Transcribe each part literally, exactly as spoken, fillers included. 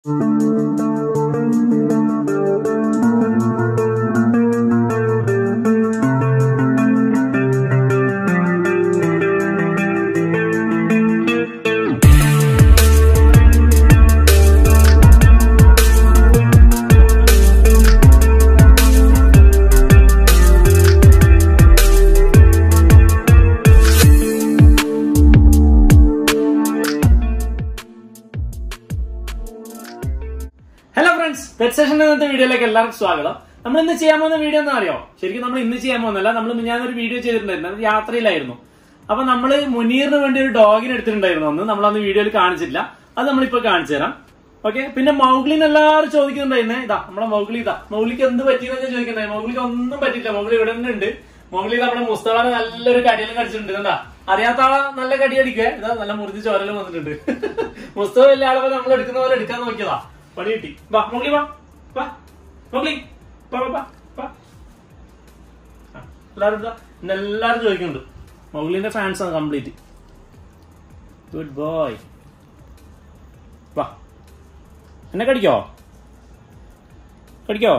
Pet സെഷന്റെ ഇന്നത്തെ വീഡിയോയിലേക്ക് എല്ലാവർക്കും സ്വാഗതം. നമ്മൾ ഇന്ന് ചെയ്യാൻ പോകുന്ന വീഡിയോ എന്താ അറിയോ? ശരിക്കും നമ്മൾ ഇന്ന് ചെയ്യാൻ പോകുന്നല്ല, നമ്മൾ ഞാനൊരു വീഡിയോ ചെയ്തിട്ടുണ്ടായിരുന്നു, അത് യാത്രയിലായിരുന്നു. അപ്പൊ നമ്മള് മുനീറിന് വേണ്ടി ഒരു ഡോഗിനെ എടുത്തിട്ടുണ്ടായിരുന്നു അന്ന്, നമ്മളന്ന് വീഡിയോയിൽ കാണിച്ചില്ല, അത് നമ്മളിപ്പോ കാണിച്ചു തരാം. ഓക്കെ. പിന്നെ മൗഗ്ലിന് എല്ലാവരും ചോദിക്കുന്നുണ്ടായിരുന്നേ, ഇതാ നമ്മളെ മൗഗ്ലി, ഇതാ മൗഗ്ലിക്ക് എന്ത് പറ്റിയെന്നൊക്കെ ചോദിക്കണ്ടേ. മൗഗ്ലിക്ക് ഒന്നും പറ്റില്ല, മൗഗ്ലി ഇവിടെ തന്നെ ഉണ്ട്. മൗഗ്ലി നമ്മുടെ മുസ്തഫാനെ നല്ലൊരു കടിയെല്ലാം കടിച്ചിട്ടുണ്ട്. എന്താ അറിയാത്ത ആളെ നല്ല കടി അടിക്കുക, ഇതാ നല്ല മുറിച്ച് ചോരെല്ലാം വന്നിട്ടുണ്ട്. മുസ്തഫ വലിയ ആളെ നമ്മൾ എടുക്കുന്ന പോലെ എടുക്കാൻ നോക്കിയതാ, പണി കിട്ടി. വാ മൗഗ്ലി, വാ വാ മൗഗ്ലി, വാ വാ വാ. എല്ലാരും എല്ലാരും ചോദിക്കുന്നുണ്ട്, മൗഗ്ലിന്റെ ഫാൻസ് ആണ് കംപ്ലീറ്റ്. Good boy. വാ, എന്നെ കടിക്കോ കടിക്കോ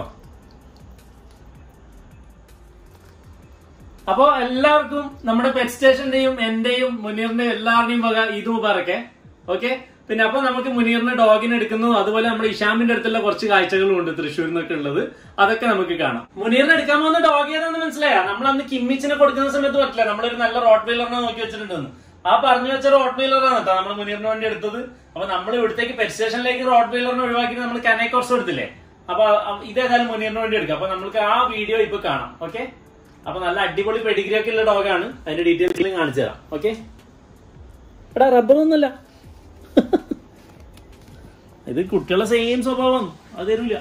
അപ്പൊ എല്ലാവർക്കും നമ്മുടെ പെറ്റ് സ്റ്റേഷന്റെയും എന്റെയും മുനീറിന്റെയും എല്ലാവരുടെയും വക ഈദ് മുബാറക്ക്. ഓക്കെ. പിന്നെ അപ്പൊ നമുക്ക് മുനീറിന് ഡോഗിനെ എടുക്കുന്നു, അതുപോലെ നമ്മുടെ ഇഷാമിന്റെ അടുത്തുള്ള കുറച്ച് കാഴ്ചകളും ഉണ്ട് തൃശ്ശൂരിൽ നിന്നൊക്കെ ഉള്ളത്, അതൊക്കെ നമുക്ക് കാണാം. മുനീറിന് എടുക്കാൻ പോകുന്ന ഡോഗ് ഏതാണെന്ന് മനസ്സിലായ? നമ്മൾ അന്ന് കിമ്മിച്ചിനെ കൊടുക്കുന്ന സമയത്ത് പറ്റില്ല, നമ്മളൊരു നല്ല റോട്ട് വീലറിനെ നോക്കി വെച്ചിട്ടുണ്ടെന്ന്. ആ പറഞ്ഞു വെച്ച റോട്ട് വീലറാണ് കേട്ടോ നമ്മൾ മുനീറിന് വേണ്ടി എടുത്തത്. അപ്പൊ നമ്മൾ ഇവിടത്തേക്ക് പെറ്റ് സ്റ്റേഷനിലേക്ക് റോട്ട് വീലറിനെ ഒഴിവാക്കിയിട്ട് നമ്മൾ കനൈ കോർസ് എടുത്തില്ലേ, അപ്പൊ ഇതേതായാലും മുനീറിന് വേണ്ടി എടുക്കാം. അപ്പൊ നമുക്ക് ആ വീഡിയോ ഇപ്പൊ കാണാം. ഓക്കെ. അപ്പൊ നല്ല അടിപൊളി പെഡിഗ്രി ഒക്കെ ഉള്ള ഡോഗാണ്, അതിന്റെ ഡീറ്റെയിൽസ് കാണിച്ചു തരാം. ഓക്കെ. എടാ റബ്ബറൊന്നുമല്ല, ഇത് കുട്ടികളെ സെയിം സ്വഭാവം, അത് തരൂല.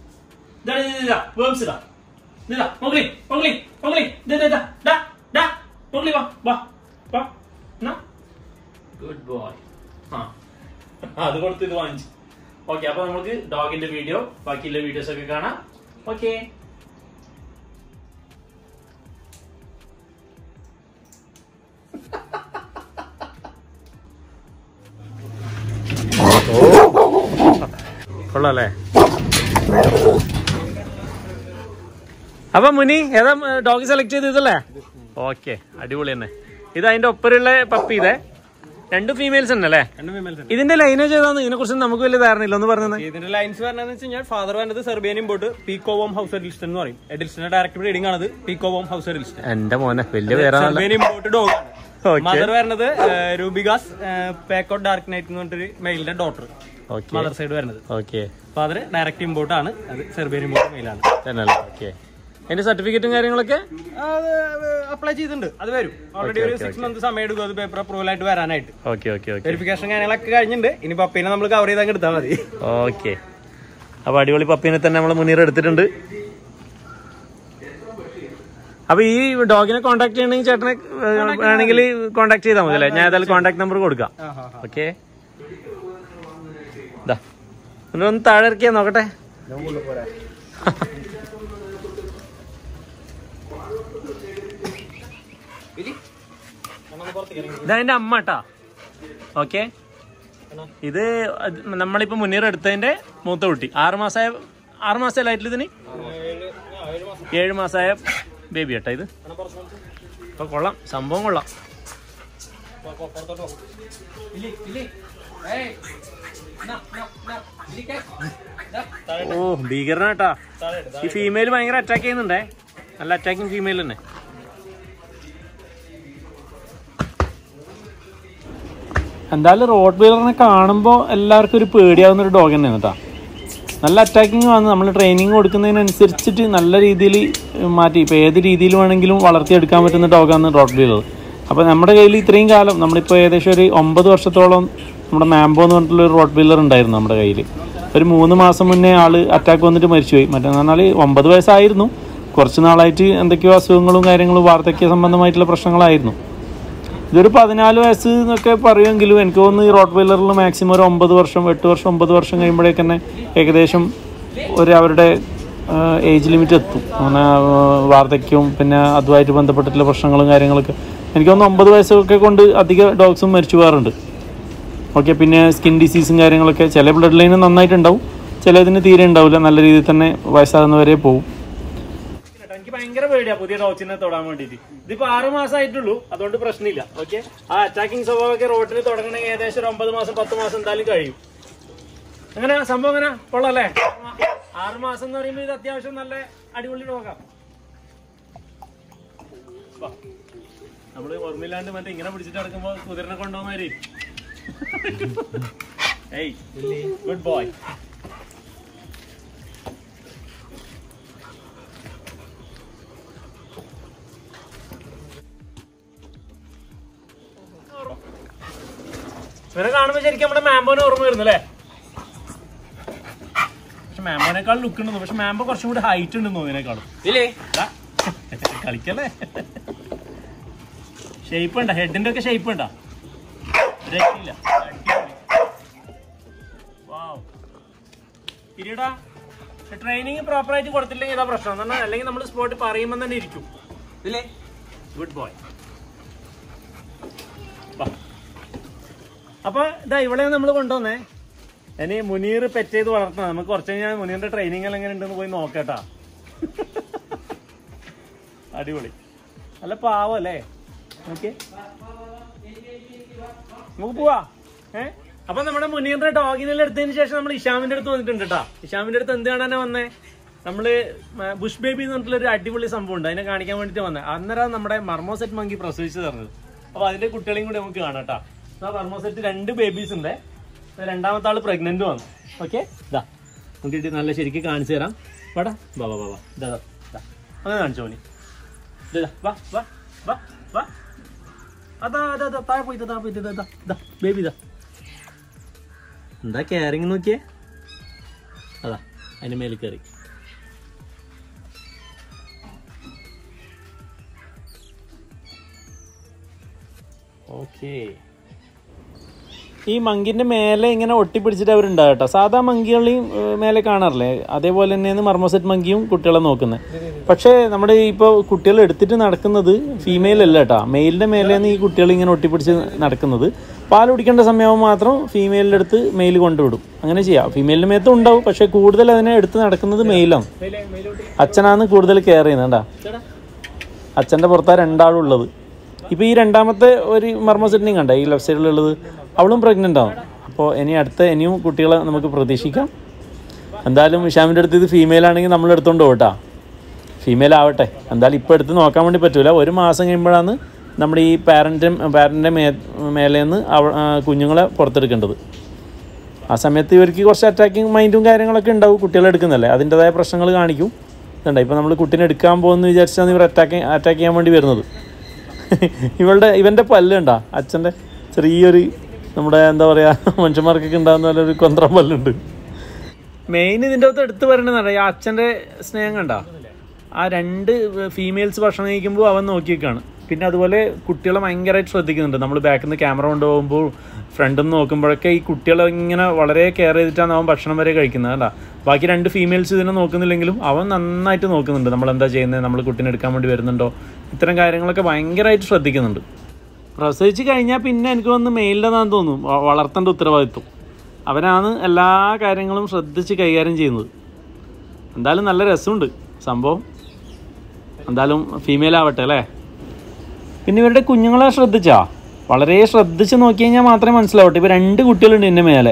Good boy. അത് കൊടുത്ത് ഇത് വാങ്ങിച്ചു. ഓക്കെ. അപ്പൊ നമുക്ക് ഡോഗിന്റെ വീഡിയോ, ബാക്കിയുള്ള വീഡിയോസ് ഒക്കെ കാണാം. ഓക്കെ. കൊള്ളാല്ലേ? അപ്പൊ മുനി ഏതാ ഡോഗ് സെലക്ട് ചെയ്തല്ലേ? ഓക്കെ, അടിപൊളി തന്നെ. ഇത് അതിന്റെ ഒപ്പരുള്ള പപ്പി, ഇതേ രണ്ട് ഫീമെയിൽസ് ഉണ്ടല്ലേ? ഇതിന്റെ ലൈനേജ് ഏതാന്ന്, ഇതിനെ കുറിച്ച് നമുക്ക് വലിയ ധാരണയില്ല, ഒന്ന് പറഞ്ഞത്. ഇതിന്റെ ലൈൻസ് പറഞ്ഞതെന്ന് വെച്ച് കഴിഞ്ഞാൽ ഫാദർ വരുന്നത് സെർബിയൻ ബോട്ട് പീക്കോവോം ഹൗസ് എഡിൽസ്റ്റൺ എന്ന് പറയും. എഡിൽസ്റ്റന്റെ ഡയറക്ട് ബ്രീഡിംഗ് ആണ് പീക്കോവോം ഹൗസ് എഡിൽസ്റ്റൺ. എന്റെ മോനെ വലിയ പേരാണ്. സെർബിയൻ ബോട്ട് ഡോഗ് ആണ്. മദർ വരുന്നത് രൂബിഗാസ് പേക്കോട്ട് ഡാർക്ക് നൈറ്റ് എന്ന് പറഞ്ഞിട്ടൊരു മെയിലിന്റെ ഡോട്ടർ, മദർ സൈഡ് വരുന്നത്. ഓക്കെ. ഫാദർ ഡയറക്റ്റ് ഇമ്പോർട്ട് ആണ്, അത് സെർബിയൻ ഇമ്പോർട്ട് മെയിലാണ്. ഓക്കെ. അതിന്റെ സർട്ടിഫിക്കറ്റും കാര്യങ്ങളൊക്കെ അപ്ലൈ ചെയ്തിട്ടുണ്ട്, അത് വരും. ഓൾറെഡി ഒരു സിക്സ് മന്ത് സമയം എടുക്കും അത് പേപ്പർ അപ്രൂവൽ ആയിട്ട് വരാനായിട്ട്. Okay okay okay. വെരിഫിക്കേഷൻ കാര്യങ്ങളൊക്കെ കഴിഞ്ഞിട്ടുണ്ട്. ഇനി പപ്പീനെ നമ്മൾ കവർ ചെയ്താൽ എടുത്താൽ മതി. ഓക്കെ. അപ്പൊ അടിപൊളി പപ്പീനെ തന്നെ നമ്മൾ മുനീർ എടുത്തിട്ടുണ്ട്. അപ്പൊ ഈ ഡോഗിനെ കോൺടാക്ട് ചെയ്യണമെങ്കിൽ ചേട്ടനെ വേണമെങ്കിൽ കോൺടാക്ട് ചെയ്താൽ മതി അല്ലേ? ഞാൻ ഏതായാലും കോൺടാക്ട് നമ്പർ കൊടുക്കാം. ഓക്കെ. ഇതാ ഒന്ന് താഴെ ഇറക്കിയാ നോക്കട്ടെ. ഇതതിന്റെ അമ്മ കേട്ടാ. ഓക്കെ. ഇത് നമ്മളിപ്പോ മുന്നീർ എടുത്തതിന്റെ മൂത്ത കുട്ടി, ആറ് മാസമായ ആറ് മാസമായിട്ടില്ല ഇതിന്, ഏഴ് മാസമായ ബേബി കേട്ടാ ഇത്. അപ്പൊ കൊള്ളാം, സംഭവം കൊള്ളാം. ഓ ഭീകരനാട്ടാ. ഈ ഫീമെയിൽ ഭയങ്കര അറ്റാക്ക് ചെയ്യുന്നുണ്ടേ, നല്ല അറ്റാക്കിങ് ഫീമെയിൽ തന്നെ. എന്തായാലും റോഡ് വീലറിനെ കാണുമ്പോൾ എല്ലാവർക്കും ഒരു പേടിയാവുന്ന ഒരു ഡോഗ് തന്നെയാണ് കേട്ടോ. നല്ല അറ്റാക്കിങ് ആണ്, നമ്മൾ ട്രെയിനിങ് കൊടുക്കുന്നതിനനുസരിച്ചിട്ട് നല്ല രീതിയിൽ മാറ്റി ഇപ്പോൾ ഏത് രീതിയിൽ വേണമെങ്കിലും വളർത്തിയെടുക്കാൻ പറ്റുന്ന ഡോഗാണ് റോഡ് വീലർ. അപ്പോൾ നമ്മുടെ കയ്യിൽ ഇത്രയും കാലം നമ്മളിപ്പോൾ ഏകദേശം ഒരു ഒമ്പത് വർഷത്തോളം നമ്മുടെ മാംബോ എന്ന് പറഞ്ഞിട്ടുള്ള ഒരു റോഡ് വീലർ ഉണ്ടായിരുന്നു നമ്മുടെ കയ്യിൽ. ഒരു മൂന്ന് മാസം മുന്നേ ആൾ അറ്റാക്ക് വന്നിട്ട് മരിച്ചുപോയി. മറ്റേന്ന് പറഞ്ഞാൽ ഒമ്പത് വയസ്സായിരുന്നു, കുറച്ച് നാളായിട്ട് എന്തൊക്കെയോ അസുഖങ്ങളും കാര്യങ്ങളും വാർദ്ധക്യ സംബന്ധമായിട്ടുള്ള പ്രശ്നങ്ങളായിരുന്നു. ഇതൊരു പതിനാല് വയസ്സ് എന്നൊക്കെ പറയുമെങ്കിലും എനിക്ക് തോന്നുന്നു ഈ റോട്ട് വീലറിൽ മാക്സിമം ഒരു ഒമ്പത് വർഷം എട്ട് വർഷം ഒമ്പത് വർഷം കഴിയുമ്പോഴേക്ക് തന്നെ ഏകദേശം ഒരു അവരുടെ ഏജ് ലിമിറ്റ് എത്തും. അങ്ങനെ വാർദ്ധക്യവും പിന്നെ അതുമായിട്ട് ബന്ധപ്പെട്ടിട്ടുള്ള പ്രശ്നങ്ങളും കാര്യങ്ങളൊക്കെ എനിക്ക് തോന്നുന്നു ഒമ്പത് വയസ്സൊക്കെ കൊണ്ട് അധിക ഡോഗ്സും മരിച്ചു പോകാറുണ്ട്. ഓക്കെ. പിന്നെ സ്കിൻ ഡിസീസും കാര്യങ്ങളൊക്കെ ചില ബ്ലഡ് ലൈന് നന്നായിട്ടുണ്ടാവും, ചിലതിന് തീരെ ഉണ്ടാവില്ല, നല്ല രീതിയിൽ തന്നെ വയസ്സാകുന്നവരെ പോവും. എനിക്ക് ഭയങ്കര പേടിയാ പുതിയ ഡോഗ്സിനെ തൊടാൻ വേണ്ടിയിട്ട്. ഇതിപ്പോ ആറ് മാസമായിട്ടുള്ളൂ, അതുകൊണ്ട് പ്രശ്നമില്ല. ഓക്കെ. ആ അറ്റാക്കിംഗ് സ്വഭാവമൊക്കെ റോട്ടിൽ തുടങ്ങണമെങ്കിൽ ഏകദേശം ഒരു ഒമ്പത് മാസം പത്ത് മാസം എന്തായാലും കഴിയും. അങ്ങനെ സംഭവം അങ്ങനെ കൊള്ളാല്ലേ? ആറ് മാസം എന്ന് പറയുമ്പോൾ ഇത് അത്യാവശ്യം നല്ല അടിപൊളി ഡോഗാ. നമ്മള് ഓർമ്മയില്ലാണ്ട് മറ്റേ ഇങ്ങനെ പിടിച്ചിട്ട് നടക്കുമ്പോ കുതിരനെ കൊണ്ടുപോകുന്നവര്. ഏയ് ഗുഡ് ബോയ്. ഇവരെ കാണുമ്പോ ശരിക്കും നമ്മുടെ മാമ്പോനെ ഓർമ്മ വരുന്നു അല്ലേ? പക്ഷെ മാമ്പോനേക്കാൾ ലുക്ക് ഉണ്ടെന്നു, പക്ഷെ മാമ്പോ കുറച്ചും കൂടി ഹൈറ്റ് ഉണ്ടെന്ന് തോന്നിനേക്കാളും. ഇല്ലേ കളിക്കല്ലേ? ഷേപ്പ് ഉണ്ടോ? ഹെഡിന്റെ ഒക്കെ ഷേപ്പ് ഉണ്ടോ? പിരീടാ ട്രെയിനിങ് പ്രോപ്പർ ആയിട്ട് കൊടുത്തില്ലെങ്കിൽ ഇതാ പ്രശ്നം. എന്നാൽ അല്ലെങ്കിൽ നമ്മൾ സ്പോട്ട് പറയുമ്പോൾ തന്നെ ഇരിക്കും. ഇല്ലേ? Good boy. അപ്പൊ ഇതാ ഇവിടെ നമ്മൾ കൊണ്ടുവന്നേ. ഇനി മുനീർ പെറ്റ് ചെയ്ത് വളർത്തണം. നമുക്ക് കുറച്ച് കഴിഞ്ഞാൽ മുനീറിന്റെ ട്രെയിനിങ് എല്ലാം എങ്ങനെ ഉണ്ടെന്ന് പോയി നോക്കട്ടാ. അടിപൊളി, നല്ല പാവം അല്ലേ? ഓക്കെ, നമുക്ക് പോവാ. ഏഹ് അപ്പൊ നമ്മുടെ മുനീറിന്റെ ഡോഗിനെല്ലാം എടുത്തതിന് ശേഷം നമ്മൾ ഇഷാമിന്റെ അടുത്ത് വന്നിട്ടുണ്ട് കേട്ടാ. ഇഷാമിന്റെ അടുത്ത് എന്ത് കാണാനാ വന്നേ? നമ്മള് ബുഷ് ബേബി എന്ന് പറഞ്ഞിട്ടുള്ള ഒരു അടിപൊളി സംഭവം ഉണ്ട്, അതിനെ കാണിക്കാൻ വേണ്ടിട്ട് വന്നേ. അന്നേരം നമ്മുടെ മർമോസെറ്റ് മങ്കി പ്രസവിച്ചു തന്നത്. അപ്പൊ അതിന്റെ കുട്ടികളെയും കൂടി നമുക്ക് കാണാം കേട്ടാ. മർമോസെറ്റ് രണ്ട് ബേബീസ് ഉണ്ട്, രണ്ടാമത്തെ ആള് പ്രഗ്നന്റ് വന്നു. ഓക്കെ, ഇതാ നമുക്ക് നല്ല ശരിക്കും കാണിച്ചു തരാം. വാടാ വാ വാ വാ ഇതാ അങ്ങനെ കാണിച്ചോ നീ. വാ വാ വാ വാ അതാ അതാ അതാ താഴെ പോയി താഴെ പോയി ഇതാ ബേബി ഇതാ. എന്താ കെയറിങ് നോക്കിയേ, അതാ അതിന്റെ മേലിൽ കയറി. ഓക്കേ, ഈ മങ്കിന്റെ മേലെ ഇങ്ങനെ ഒട്ടിപ്പിടിച്ചിട്ട് അവരുണ്ടാവും കേട്ടോ. സാധാ മങ്കികളെയും മേലെ കാണാറില്ലേ, അതേപോലെ തന്നെയാണ് മർമോസെറ്റ് മങ്കിയും കുട്ടികളെ നോക്കുന്നത്. പക്ഷേ നമ്മുടെ ഇപ്പോൾ കുട്ടികൾ എടുത്തിട്ട് നടക്കുന്നത് ഫീമെയിൽ അല്ല കേട്ടോ, മെയിലിന്റെ മേലെയാണ് ഈ കുട്ടികൾ ഇങ്ങനെ ഒട്ടിപ്പിടിച്ച് നടക്കുന്നത്. പാൽ കുടിക്കേണ്ട സമയമാകുമ്പോൾ മാത്രം ഫീമെയിലിൻ്റെ അടുത്ത് മെയിൽ കൊണ്ടുവിടും. അങ്ങനെ ചെയ്യാം. ഫീമെയിലിൻ്റെ മേത്തും ഉണ്ടാവും, പക്ഷേ കൂടുതൽ അതിനെ എടുത്ത് നടക്കുന്നത് മെയിലാണ്. അച്ഛനാണ് കൂടുതൽ കെയർ ചെയ്യുന്നത് കേട്ടോ. അച്ഛൻ്റെ പുറത്താണ് രണ്ടാളും ഉള്ളത്. ഇപ്പോൾ ഈ രണ്ടാമത്തെ ഒരു മർമോസെറ്റിനെയും കണ്ട ഈ ലെഫ്റ്റ് സൈഡിലുള്ളത്, അവളും പ്രഗ്നൻ്റ് ആണ്. അപ്പോൾ ഇനി അടുത്ത ഇനിയും കുട്ടികളെ നമുക്ക് പ്രതീക്ഷിക്കാം. എന്തായാലും ഇഷാമിൻ്റെ അടുത്ത് ഇത് ഫീമെയിൽ ആണെങ്കിൽ നമ്മൾ എടുത്തുകൊണ്ട് പോകട്ടാ. ഫീമെയിൽ ആവട്ടെ, എന്തായാലും ഇപ്പോൾ എടുത്ത് നോക്കാൻ വേണ്ടി പറ്റില്ല. ഒരു മാസം കഴിയുമ്പോഴാണ് നമ്മുടെ ഈ പാരൻറ്റ് പാരൻ്റെ മേ മേലേന്ന് അവ കുഞ്ഞുങ്ങളെ പുറത്തെടുക്കേണ്ടത്. ആ സമയത്ത് ഇവർക്ക് കുറച്ച് അറ്റാക്കിങ് മൈൻഡും കാര്യങ്ങളൊക്കെ ഉണ്ടാവും. കുട്ടികളെ എടുക്കുന്നല്ലേ, അതിൻ്റെതായ പ്രശ്നങ്ങൾ കാണിക്കും. ഇതുണ്ട്, ഇപ്പോൾ നമ്മൾ കുട്ടീനെ എടുക്കാൻ പോകുമെന്ന് വിചാരിച്ചാണ് ഇവർ അറ്റാക്ക് അറ്റാക്ക് ചെയ്യാൻ വേണ്ടി വരുന്നത്. ഇവളുടെ ഇവൻ്റെ പല്ലുണ്ടാ, അച്ഛൻ്റെ ചെറിയൊരു നമ്മുടെ എന്താ പറയുക മനുഷ്യന്മാർക്കൊക്കെ ഉണ്ടാകുന്ന പോലെ ഒരു കൊന്ത്രം പല്ലുണ്ട്. മെയിൻ ഇതിൻ്റെ അകത്ത് എടുത്ത് പറയണമെന്ന് ഈ അച്ഛൻ്റെ സ്നേഹം കണ്ട. ആ രണ്ട് ഫീമെയിൽസ് ഭക്ഷണം കഴിക്കുമ്പോൾ അവൻ നോക്കിയേക്കാണ്. പിന്നെ അതുപോലെ കുട്ടികളെ ഭയങ്കരമായിട്ട് ശ്രദ്ധിക്കുന്നുണ്ട്. നമ്മൾ ബാക്കിൽ നിന്ന് ക്യാമറ കൊണ്ടുപോകുമ്പോൾ ഫ്രണ്ടിൽ നിന്ന് നോക്കുമ്പോഴൊക്കെ ഈ കുട്ടികളെ ഇങ്ങനെ വളരെ കെയർ ചെയ്തിട്ടാണ് അവൻ ഭക്ഷണം വരെ കഴിക്കുന്നത് കേട്ടോ. ബാക്കി രണ്ട് ഫീമെയിൽസ് ഇതിനെ നോക്കുന്നില്ലെങ്കിലും അവൻ നന്നായിട്ട് നോക്കുന്നുണ്ട്. നമ്മളെന്താ ചെയ്യുന്നത്, നമ്മൾ കുട്ടീനെ എടുക്കാൻ വേണ്ടി വരുന്നുണ്ടോ, ഇത്തരം കാര്യങ്ങളൊക്കെ ഭയങ്കരമായിട്ട് ശ്രദ്ധിക്കുന്നുണ്ട്. പ്രസവിച്ച് കഴിഞ്ഞാൽ പിന്നെ എനിക്ക് വന്ന് മെയിലിൻ്റെതാണെന്ന് തോന്നുന്നു വളർത്തേണ്ട ഉത്തരവാദിത്വം. അവനാണ് എല്ലാ കാര്യങ്ങളും ശ്രദ്ധിച്ച് കൈകാര്യം ചെയ്യുന്നത്. എന്തായാലും നല്ല രസമുണ്ട് സംഭവം. എന്തായാലും ഫീമെയിൽ ആവട്ടെ അല്ലേ. പിന്നെ ഇവരുടെ കുഞ്ഞുങ്ങളെ ശ്രദ്ധിച്ചാ വളരെ ശ്രദ്ധിച്ച് നോക്കി കഴിഞ്ഞാൽ മാത്രമേ മനസ്സിലാവട്ടെ. ഇപ്പോൾ രണ്ട് കുട്ടികളുണ്ട് എൻ്റെ മേലെ,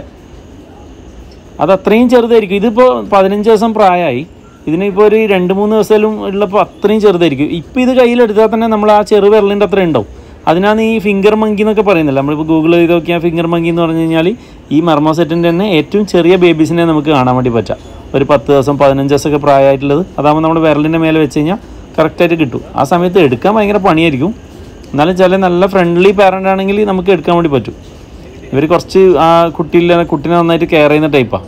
അതത്രയും ചെറുതായിരിക്കും. ഇതിപ്പോൾ പതിനഞ്ച് ദിവസം പ്രായമായി, ഇതിനിപ്പോൾ ഒരു രണ്ട് മൂന്ന് ദിവസത്തിലും ഉള്ളപ്പോൾ അത്രയും ചെറുതായിരിക്കും. ഇപ്പോൾ ഇത് കയ്യിലെടുത്താൽ തന്നെ നമ്മൾ ആ ചെറു വിരലിൻ്റെ അത്ര ഉണ്ടാവും. അതിനാണ് ഈ ഫിംഗർ മങ്കി എന്നൊക്കെ പറയുന്നില്ല. നമ്മളിപ്പോൾ ഗൂഗിൾ ചെയ്ത് നോക്കിയാൽ ഫിംഗർ മങ്കി എന്ന് പറഞ്ഞു കഴിഞ്ഞാൽ ഈ മർമോസെറ്റിൻ്റെ തന്നെ ഏറ്റവും ചെറിയ ബേബീസിനെ നമുക്ക് കാണാൻ വേണ്ടി പറ്റാം. ഒരു പത്ത് ദിവസം പതിനഞ്ച് ദിവസമൊക്കെ പ്രായമായിട്ടുള്ളത്. അതാകുമ്പോൾ നമ്മുടെ വിരലിൻ്റെ മേലെ വെച്ച് കഴിഞ്ഞാൽ കറക്റ്റായിട്ട് കിട്ടും. ആ സമയത്ത് എടുക്കാൻ ഭയങ്കര പണിയായിരിക്കും. എന്നാലും ചില നല്ല ഫ്രണ്ട്ലി പാരൻ്റ് ആണെങ്കിൽ നമുക്ക് എടുക്കാൻ വേണ്ടി പറ്റും. ഇവർ കുറച്ച് ആ കുട്ടിയില്ല കുട്ടീനെ നന്നായിട്ട് കെയർ ചെയ്യുന്ന ടൈപ്പാണ്.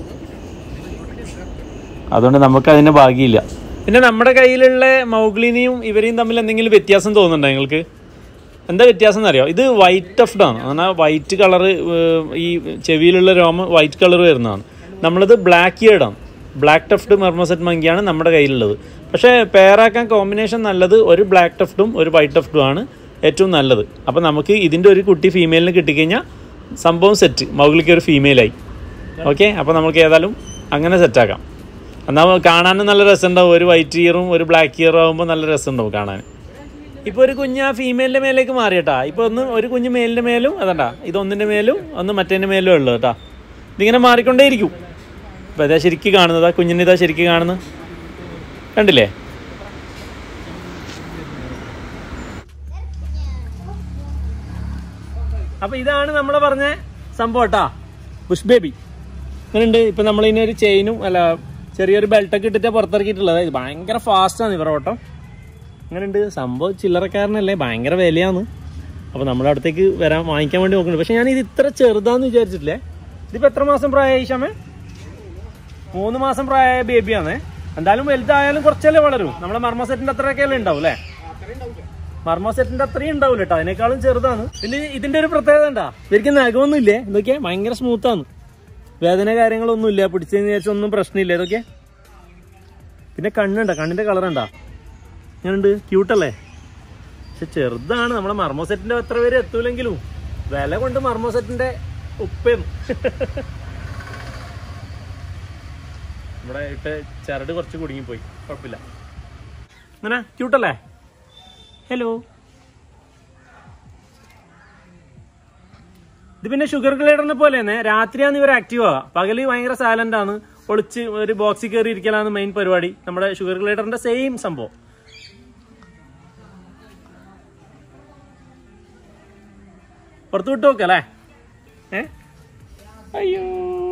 അതുകൊണ്ട് നമുക്ക് അതിൻ്റെ ഭാഗ്യമില്ല. പിന്നെ നമ്മുടെ കയ്യിലുള്ള മൗഗ്ലിനെയും ഇവരെയും തമ്മിൽ എന്തെങ്കിലും വ്യത്യാസം തോന്നുന്നുണ്ടോ നിങ്ങൾക്ക്? എന്താ വ്യത്യാസം എന്നറിയോ? ഇത് വൈറ്റ് ടഫ്ഡാണ്. എന്നാൽ വൈറ്റ് കളറ്, ഈ ചെവിയിലുള്ള രോമം വൈറ്റ് കളർ വരുന്നതാണ്. നമ്മളത് ബ്ലാക്ക് ഇയർഡാണ്. ബ്ലാക്ക് ടഫ്ഡ് മർമോസെറ്റ് മങ്കിയാണ് നമ്മുടെ കയ്യിലുള്ളത്. പക്ഷേ പെയറാക്കാൻ കോമ്പിനേഷൻ നല്ലത് ഒരു ബ്ലാക്ക് ടഫ്ഡും ഒരു വൈറ്റ് ടഫ്ഡും ആണ് ഏറ്റവും നല്ലത്. അപ്പോൾ നമുക്ക് ഇതിൻ്റെ ഒരു കുട്ടി ഫീമെയിലിന് കിട്ടിക്കഴിഞ്ഞാൽ സംഭവം സെറ്റ്. മൗഗ്ലിക്ക് ഒരു ഫീമെയിലായി. ഓക്കെ, അപ്പോൾ നമുക്ക് ഏതായാലും അങ്ങനെ സെറ്റാക്കാം. എന്നാൽ കാണാനും നല്ല രസമുണ്ടാവും. ഒരു വൈറ്റ് ഇയറും ഒരു ബ്ലാക്ക് ഇയറും ആകുമ്പോൾ നല്ല രസമുണ്ടാവും കാണാൻ. ഇപ്പോൾ ഒരു കുഞ്ഞ് ആ ഫീമെയിലിൻ്റെ മേലേക്ക് മാറിയേട്ടാ. ഇപ്പോൾ ഒന്ന് ഒരു കുഞ്ഞ് മെയിലിൻ്റെ മേലും അതണ്ടാ, ഇതൊന്നിൻ്റെ മേലും ഒന്ന് മറ്റേൻ്റെ മേലും ഉള്ളു കേട്ടോ. ഇതിങ്ങനെ മാറിക്കൊണ്ടേയിരിക്കും. അപ്പോൾ ഇതാ ശരിക്കും കാണുന്നത്, ആ കുഞ്ഞിൻ്റെ ഇതാ ശരിക്കും കാണുന്നത്, കണ്ടില്ലേ? അപ്പോൾ ഇതാണ് നമ്മൾ പറഞ്ഞ സംഭവം കേട്ടാ, ബുഷ് ബേബി. അങ്ങനെയുണ്ട്. ഇപ്പം നമ്മളിതിനൊരു ചെയിനും അല്ല ചെറിയൊരു ബെൽറ്റൊക്കെ ഇട്ടിട്ട് പുറത്തിറക്കിയിട്ടുള്ളത്. ഭയങ്കര ഫാസ്റ്റാണ് ഇവരുടെ ഓട്ടം. അങ്ങനെയുണ്ട്. സംഭവം ചില്ലറക്കാരനല്ലേ, ഭയങ്കര വിലയാണ്. അപ്പോൾ നമ്മുടെ അടുത്തേക്ക് വരാൻ വാങ്ങിക്കാൻ വേണ്ടി നോക്കുന്നുണ്ട്. പക്ഷെ ഞാൻ ഇത് ഇത്ര ചെറുതാന്ന് വിചാരിച്ചിട്ടില്ലേ. ഇതിപ്പോൾ എത്ര മാസം പ്രായമായി ഷമേ? മൂന്ന് മാസം പ്രായമായ ബേബിയാണ്. എന്തായാലും വലുതായാലും കുറച്ചല്ലേ വളരും. നമ്മളെ മർമോസെറ്റിന്റെ അത്രയൊക്കെയല്ലേ ഉണ്ടാവും അല്ലേ? മർമോസെറ്റിന്റെ അത്രയും ഉണ്ടാവില്ല കേട്ടോ, അതിനേക്കാളും ചെറുതാണ്. പിന്നെ ഇതിന്റെ ഒരു പ്രത്യേകത ഉണ്ടാ, ശരിക്കും നഖമൊന്നും ഇല്ലേ, ഇതൊക്കെ ഭയങ്കര സ്മൂത്താണ്. വേദന കാര്യങ്ങളൊന്നും ഇല്ല, പിടിച്ചതിന് ശേഷം ഒന്നും പ്രശ്നമില്ല ഇതൊക്കെ. പിന്നെ കണ്ണുണ്ട, കണ്ണിന്റെ കളർ ഉണ്ടാ, ഇങ്ങനെയുണ്ട്, ക്യൂട്ടല്ലേ? പക്ഷെ ചെറുതാണ്. നമ്മളെ മർമോസെറ്റിന്റെ എത്ര പേര് എത്തൂലെങ്കിലും വില കൊണ്ട് മർമോസെറ്റിന്റെ ഉപ്പയും. ഇവിടെ ഇട്ട് ചരട് കുറച്ച് കുടുങ്ങിപ്പോയി, കുഴപ്പമില്ല. അങ്ങനെ ക്യൂട്ടല്ലേ? ഹലോ. ഇത് പിന്നെ ഷുഗർ ഗ്ലൈഡറിനെ പോലെ തന്നെ രാത്രിയാണ് ഇവർ ആക്റ്റീവ് ആവുക. പകല് ഭയങ്കര സൈലന്റ് ആണ്, ഒളിച്ച് ഒരു ബോക്സിൽ കയറി ഇരിക്കലാണ് മെയിൻ പരിപാടി. നമ്മുടെ ഷുഗർ ഗ്ലൈഡറിന്റെ സെയിം സംഭവം. പുറത്തു വിട്ടു നോക്കല്ലേ? ഏ അയ്യോ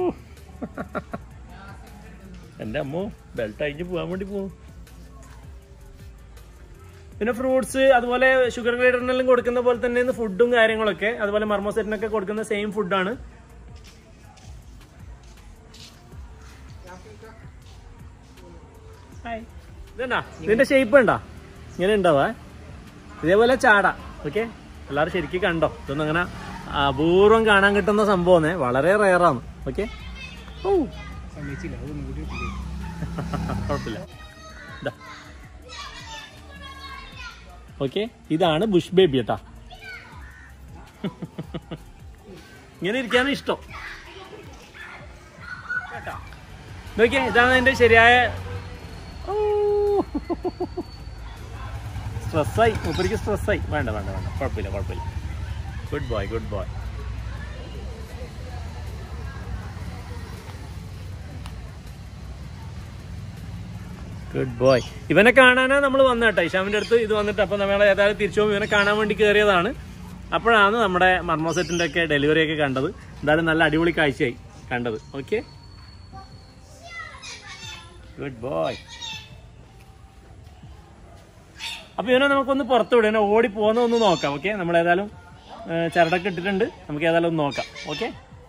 എൻ്റെ അമ്മോ, ബെൽറ്റ് അഴിഞ്ഞ് പോകാൻ വേണ്ടി പോകും. പിന്നെ ഫ്രൂട്ട്സ് അതുപോലെ ഷുഗർ ഗ്ലൈഡറിനെല്ലാം കൊടുക്കുന്ന പോലെ തന്നെ ഫുഡും കാര്യങ്ങളൊക്കെ, അതുപോലെ മർമോസെറ്റിനൊക്കെ കൊടുക്കുന്ന സെയിം ഫുഡാണ്. ഇതെന്നാ ഇതിന്റെ ഷേപ്പ് ഉണ്ടാ, ഇങ്ങനെ ഉണ്ടാവാ, ഇതേപോലെ ചാട. ഓക്കെ, എല്ലാവരും ശരിക്കും കണ്ടോ? ഇതൊന്നും അങ്ങനെ അപൂർവം കാണാൻ കിട്ടുന്ന സംഭവം, വളരെ റയറാണ്. ഓക്കെ, ഓ കുഴപ്പമില്ല. ഓക്കെ, ഇതാണ് ബുഷ് ബേബി കേട്ടാ. ഇങ്ങനെ ഇരിക്കാനും ഇഷ്ടം കേട്ടാ. നോക്കിയേ, ഇതാണ് എന്റെ ശരിയായ. സ്ട്രെസ്സായി, മൂപ്പരിക്ക് സ്ട്രെസ്സായി. വേണ്ട വേണ്ട വേണ്ട, കുഴപ്പമില്ല കുഴപ്പമില്ല. Good boy, good boy. Good boy. ഇവനെ കാണാനാ നമ്മൾ വന്ന കേട്ടോ, ഇഷാമിന്റെ അടുത്ത് ഇത് വന്നിട്ട്. അപ്പൊ നമ്മൾ ഏതായാലും തിരിച്ചു പോകും, ഇവനെ കാണാൻ വേണ്ടി കയറിയതാണ്. അപ്പോഴാണ് നമ്മുടെ മർമോസെറ്റിന്റെ ഒക്കെ ഡെലിവറി ഒക്കെ കണ്ടത്. എന്തായാലും നല്ല അടിപൊളി കാഴ്ചയായി കണ്ടത്. Okay, good boy. അപ്പൊ ഇവനെ നമുക്കൊന്ന് പുറത്തു വിടും, ഇവനെ ഓടി പോകുന്ന ഒന്ന് നോക്കാം. ഓക്കെ, നമ്മൾ ഏതായാലും ചരടൊക്കെ ഇട്ടിട്ടുണ്ട്, നമുക്ക് ഏതായാലും ഒന്ന് നോക്കാം. ഓക്കെ,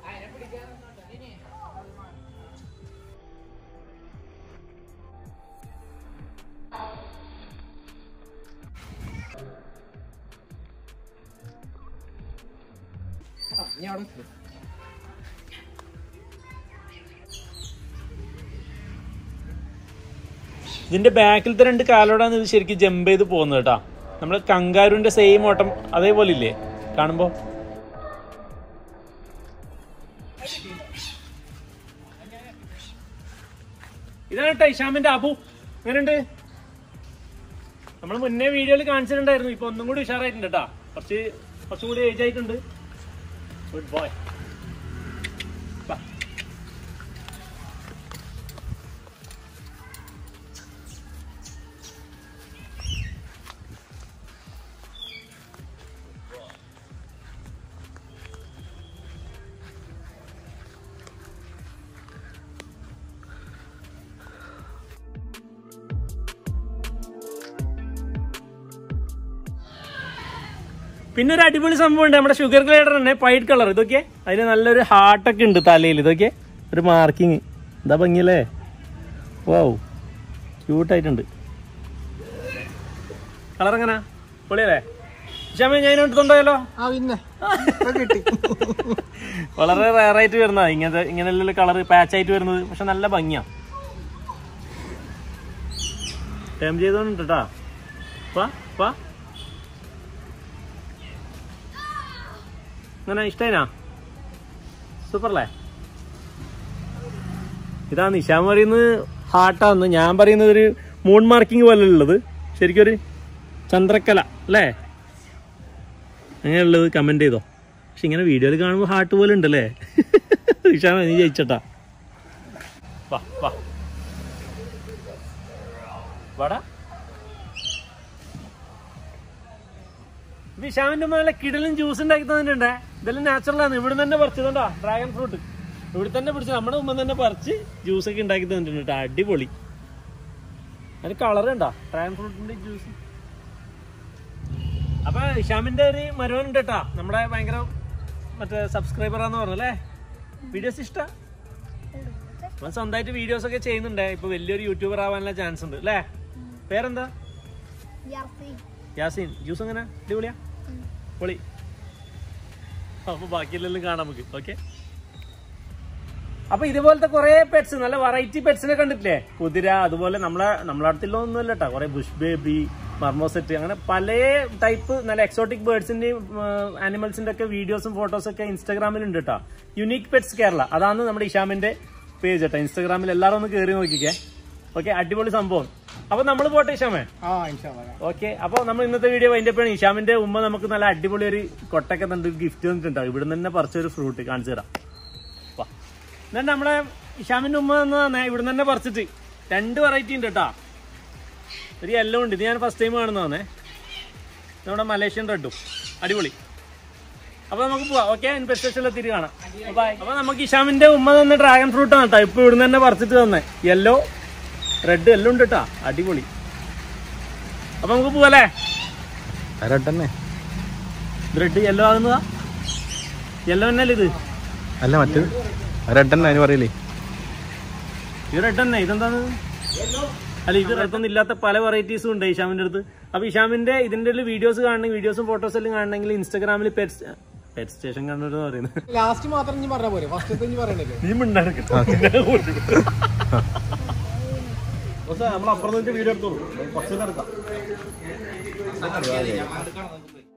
ഇതിന്റെ ബാക്കിലത്തെ രണ്ട് കാലോടാണ് ഇത് ശരിക്കും ജമ്പ് ചെയ്ത് പോകുന്നത് കേട്ടാ. നമ്മള് കങ്കാരുവിന്റെ സെയിം ഓട്ടം അതേപോലെ ഇല്ലേ കാണുമ്പോ? ഇതാണ് കേട്ടോ ഇഷാമിന്റെ അബു. എങ്ങനെയുണ്ട്? നമ്മൾ മുന്നേ വീഡിയോയിൽ കാണിച്ചിട്ടുണ്ടായിരുന്നു, ഇപ്പൊ ഒന്നും കൂടി ഉഷാറായിട്ടുണ്ട് കേട്ടാ. കുറച്ച് കുറച്ചും കൂടി ഏജ് ആയിട്ടുണ്ട്. Good boy. പിന്നെ ഒരു അടിപൊളി സംഭവം ഉണ്ട്, നമ്മുടെ ഷുഗർ ഗ്ലൈഡർ തന്നെ വൈറ്റ് കളർ. ഇതൊക്കെ അതിന് നല്ലൊരു ഹാർട്ടൊക്കെ ഉണ്ട് തലയിൽ. ഇതൊക്കെ ഒരു മാർക്കിങ്, എന്താ ഭംഗിയല്ലേ? വാവ്, ക്യൂട്ടായിട്ടുണ്ട്. കളർ എങ്ങനാ? പൊളിയല്ലേ? ഷാമേ, ഞാൻ ഇട്ടുണ്ടല്ലോ. വളരെ റയറായിട്ട് വരുന്നതാ ഇങ്ങനത്തെ ഇങ്ങനെയുള്ള കളർ പാച്ചായിട്ട് വരുന്നത്. പക്ഷെ നല്ല ഭംഗിയാ. ടൈം ചെയ്തോണ്ട് കേട്ടാ. വാ വാ, അങ്ങനെ ഇഷ്ടേനാ? സൂപ്പറല്ലേ? ഇതാ നിശാൻ പറയുന്നത് ഹാർട്ടാന്ന്, ഞാൻ പറയുന്നത് ഒരു മൂൺ മാർക്കിംഗ് പോലെ ഉള്ളത്, ശരിക്കും ഒരു ചന്ദ്രക്കല അല്ലേ? അങ്ങനെയുള്ളത് കമന്റ് ചെയ്തോ. പക്ഷെ ഇങ്ങനെ വീഡിയോയിൽ കാണുമ്പോൾ ഹാർട്ട് പോലെ ഉണ്ടല്ലേ? നിശാൻ നീ ജയിച്ചട്ടാ. വാ വാ വാടാ. വിശാമിന്റെ മേലെ കിടലും ജ്യൂസ് ഉണ്ടാക്കി തന്നിട്ടുണ്ടേ. ഇതെല്ലാം നാച്ചുറലാണ്, ഇവിടെ തന്നെ പറിച്ചതുകൊണ്ടാ. ഡ്രാഗൺ ഫ്രൂട്ട് ഇവിടെ തന്നെ പിടിച്ച് നമ്മുടെ മുമ്പ് തന്നെ പറിച്ച് ജ്യൂസ് ഒക്കെ ഉണ്ടാക്കി തന്നിട്ടുണ്ട് കേട്ടോ. അടിപൊളി. അതിന് കളർ ഉണ്ടോ ഡ്രാഗൺ ഫ്രൂട്ടിന്റെ ജ്യൂസ്? അപ്പൊ വിശാമിന്റെ ഒരു മരുവൻ ഉണ്ട് കേട്ടാ, നമ്മുടെ ഭയങ്കര മറ്റേ സബ്സ്ക്രൈബറാന്ന് പറഞ്ഞല്ലേ. വീഡിയോസ് ഇഷ്ടാ? അവൻ സ്വന്തമായിട്ട് വീഡിയോസ് ഒക്കെ ചെയ്യുന്നുണ്ടേ. ഇപ്പൊ വലിയൊരു യൂട്യൂബർ ആവാനുള്ള ചാൻസ് ഉണ്ട് അല്ലേ? പേരെന്താ? യാസീൻ. ജ്യൂസ് എങ്ങനെ? അടിപൊളിയാ? പൊളി. അപ്പൊ ബാക്കിയെല്ലാം കാണാം നമുക്ക്. ഓക്കെ. അപ്പൊ ഇതുപോലത്തെ കുറെ പെറ്റ്സ്, നല്ല വെറൈറ്റി പെറ്റ്സിനെ കണ്ടിട്ടില്ലേ? കുതിര, അതുപോലെ നമ്മളെ നമ്മളെ അടുത്തുള്ള ഒന്നുമല്ല കേട്ടോ, കുറെ ബുഷ് ബേബി, മർമോസെറ്റ്, അങ്ങനെ പല ടൈപ്പ് നല്ല എക്സോട്ടിക് ബേർഡ്സിന്റെയും ആനിമൽസിന്റെ ഒക്കെ വീഡിയോസും ഫോട്ടോസും ഒക്കെ ഇൻസ്റ്റാഗ്രാമിൽ ഉണ്ട് കേട്ടോ. യുണീക് പെറ്റ്സ് കേരള, അതാണ് നമ്മുടെ ഇഷാമിന്റെ പേജ് കേട്ടോ. ഇൻസ്റ്റാഗ്രാമിൽ എല്ലാവരും ഒന്ന് കയറി നോക്കിക്കേ. ഓക്കെ, അടിപൊളി സംഭവം. അപ്പൊ നമ്മൾ പോട്ടെ ഇഷാമേ? ഓക്കെ. അപ്പൊ നമ്മൾ ഇന്നത്തെ വീഡിയോ വൈൻഡപ്പ്. ഇഷാമിന്റെ ഉമ്മ നമുക്ക് നല്ല അടിപൊളി ഒരു കൊട്ടൊക്കെ തന്നെ ഗിഫ്റ്റ് തന്നിട്ടുണ്ടാവും. ഇവിടെ നിന്ന് തന്നെ പറിച്ചൊരു ഫ്രൂട്ട് കാണിച്ചു തരാം. എന്നിട്ട് നമ്മളെ ഇഷാമിന്റെ ഉമ്മ തന്നെ ഇവിടെ തന്നെ പറിച്ചിട്ട് രണ്ട് വെറൈറ്റി ഉണ്ട് കേട്ടാ. ഒരു യെല്ലോ ഉണ്ട്, ഇത് ഞാൻ ഫസ്റ്റ് ടൈം കാണുന്നതാണേ. നമ്മുടെ മലേഷ്യൻ റെഡും അടിപൊളി. അപ്പൊ നമുക്ക് പോവാം. ഓക്കെ, ഇൻവെസ്റ്റേഷനിൽ എത്തിയിട്ട് കാണാം. ബൈ. അപ്പൊ നമുക്ക് ഇഷാമിന്റെ ഉമ്മ തന്നെ ഡ്രാഗൺ ഫ്രൂട്ട് ആണ് കേട്ടോ ഇപ്പൊ ഇവിടെ തന്നെ പറിച്ചിട്ട് തന്നെ. യെല്ലോ റെഡ് എല്ലാം ഉണ്ട് കേട്ടാ, അടിപൊളി. അപ്പൊ നമുക്ക് പോവല്ലേ? റെഡ് തന്നെ. Red yellow ആകുന്നതാ? യെല്ലോ തന്നെയല്ലേ ഇത്? അല്ല, മറ്റേ റെഡ് തന്നെ അതിന് പറയില്ലേ? ഇത് റെഡ് തന്നെ. ഇതെന്താണ്? അല്ല, ഇത് റെഡൊന്നും ഇല്ലാത്ത പല വെറൈറ്റീസും ഉണ്ട് ഇഷാമിന്റെ അടുത്ത്. അപ്പൊ ഇഷാമിന്റെ ഇതിന്റെ വീഡിയോസ് കാണണമെങ്കിൽ, വീഡിയോസും ഫോട്ടോസ് എല്ലാം കാണണമെങ്കിൽ ഇൻസ്റ്റാഗ്രാമിൽ പെറ്റ് പെറ്റ് സ്റ്റേഷൻ കണ്ടിട്ട് പറയുന്നത് ലാസ്റ്റ് മാത്രം നീ പറഞ്ഞ പോലെ ഫസ്റ്റ് പറയണല്ലേ? നീ മിണ്ടായിരിക്കും. നമ്മളപ്പുറം വീഡിയോ എടുത്തോളൂ, കുറച്ച് എടുക്കാം.